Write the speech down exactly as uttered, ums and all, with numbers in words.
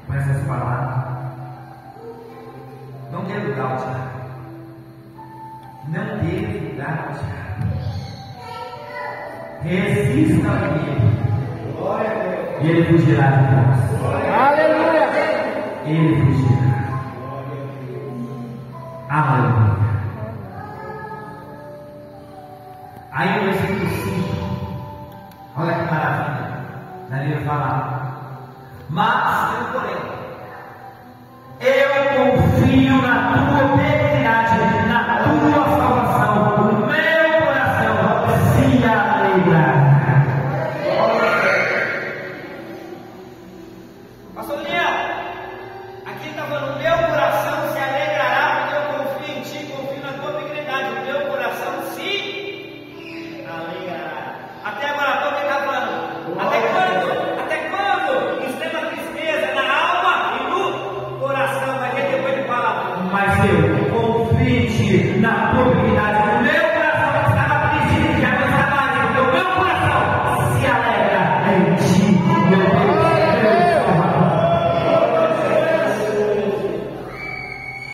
com essas palavras. Não dê lugar ao diabo. Não dê lugar ao diabo. Resista ao inimigo. E ele fugirá de nós. Aleluia! Ele fugirá. Aleluia. Aí no versículo cinco, olha que maravilha. Daniel fala: mas eu, porém, eu confio na tua benignidade, na tua salvação. O meu coração se alegrará. Pastor Daniel, aqui está falando: o meu coração se alegrará, porque eu confio em ti, confio na tua benignidade. O meu coração se alegrará. Até agora, o que está falando? Até quando? Até quando? Extrema tristeza na alma e no coração. Mas aí depois ele fala: Mas eu confio em ti, na tua benignidade.